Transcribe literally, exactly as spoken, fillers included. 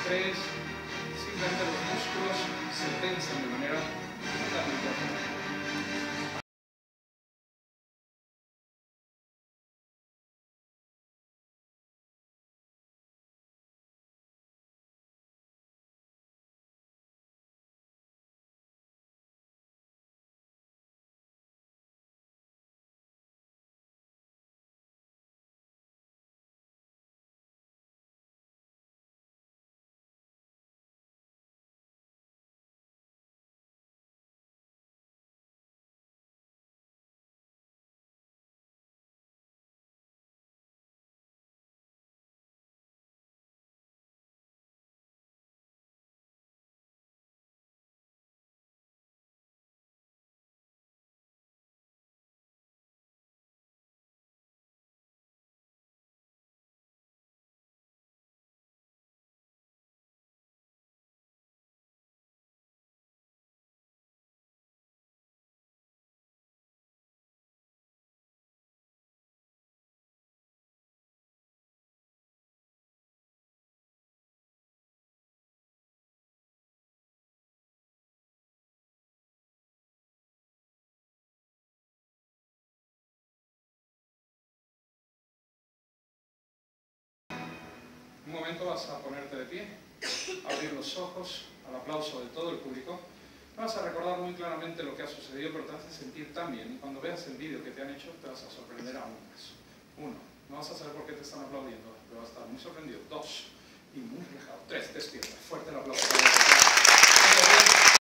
estrés, simplemente los músculos se tensan de manera totalmente natural. Un momento vas a ponerte de pie, abrir los ojos al aplauso de todo el público. Vas a recordar muy claramente lo que ha sucedido, pero te vas a sentir tan bien. Y cuando veas el vídeo que te han hecho, te vas a sorprender aún más. Uno, no vas a saber por qué te están aplaudiendo, pero vas a estar muy sorprendido. Dos, y muy relajado. Tres, despierta. Fuerte el aplauso.